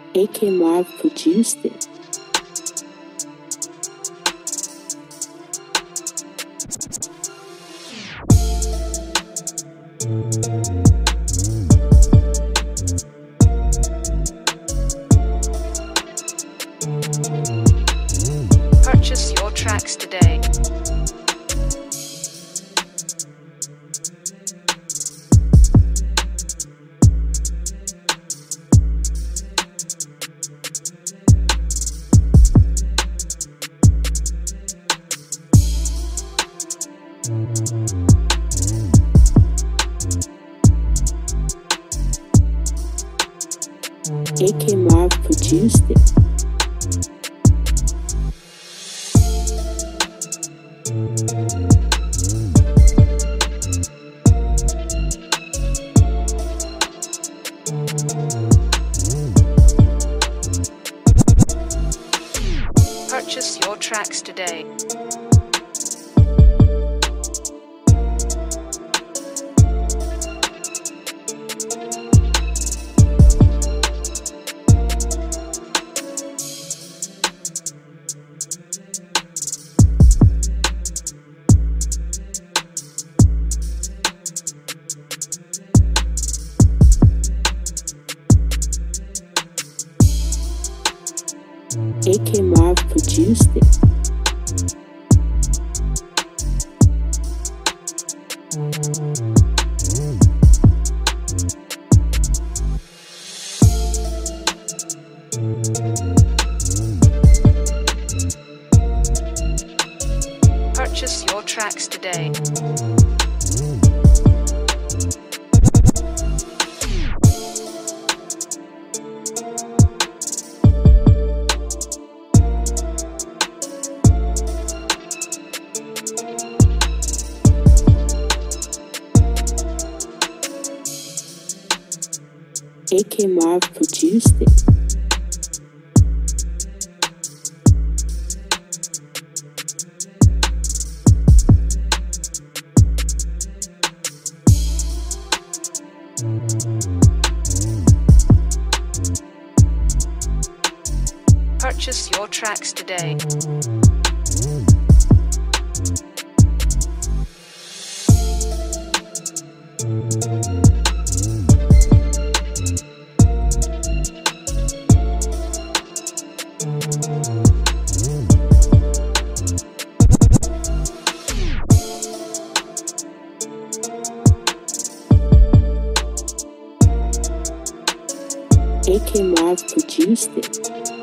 AK Marv produced it. Purchase your tracks today. AK Marv produced it. Purchase your tracks today. AK Marv produced it. Purchase your tracks today. AK Marv produced it. Purchase your tracks today. AK Marv produced it.